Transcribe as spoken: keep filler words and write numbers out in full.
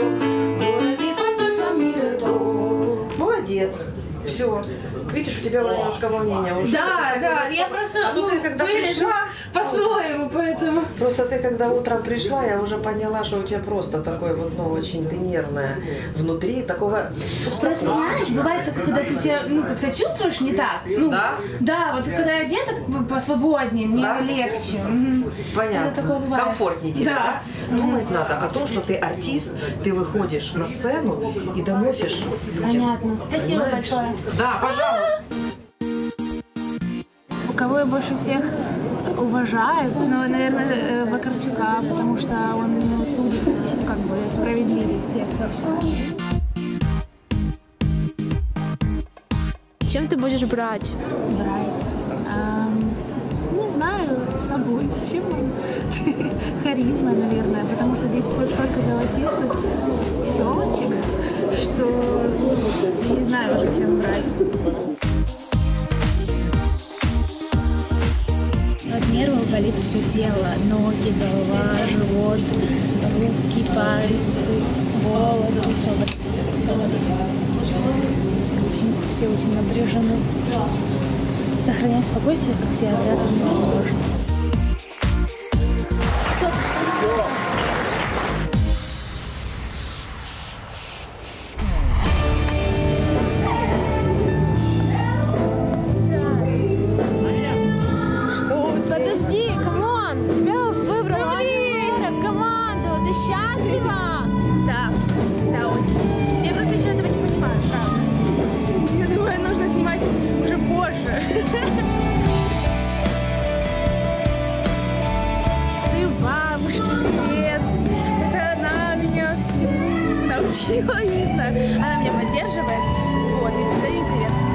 Молодец. Все. Видишь, у тебя немножко волнения уже. Да, да, я просто, а ну, ты когда пришла, по-своему, поэтому. Просто ты когда утром пришла, я уже поняла, что у тебя просто такой вот, ну, очень ты нервная внутри, такого... Просто знаешь, бывает такое, когда ты себя, ну, как-то чувствуешь не так. Ну, да? Да, вот когда я одета как бы посвободнее, мне да? легче. Понятно. Это такое бывает. Комфортнее тебе, да? да? Думать надо о том, что ты артист, ты выходишь на сцену и доносишь людям. Понятно. Спасибо Понимаешь? большое. Да, пожалуйста. У кого я больше всех уважаю, ну, наверное, Вакарчука, потому что он ну, судит, как бы, справедливее всех, я считаю. Чем ты будешь брать? Брать? Эм, не знаю, с собой. Чем? Харизмой, наверное, потому что здесь столько голосистых тёлочек, что не знаю уже, чем брать. От нервов болит все тело, ноги, голова, живот, руки, пальцы, волосы, все болит. Все болит. Все очень, все очень напряжены. Сохранять спокойствие, как все ребята, невозможно. Подожди, камон! Тебя выбрал город, команду! Ты счастлива? Да, да, очень. Я просто еще этого не понимаю, правда. Я думаю, нужно снимать уже позже. Ты бабушке привет. Это она меня всему научила, я не знаю. Она меня поддерживает. Вот, и передаю ей привет.